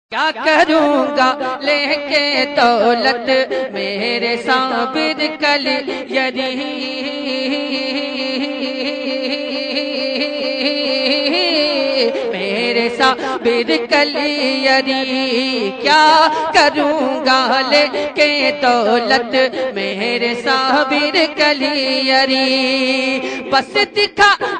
क्या करूँगा लेके दौलत मेरे साबिर कली यरी मेरे साबिर कली यरी क्या करूँगा लेके दौलत मेरे साबिर कली यरी बस दिखा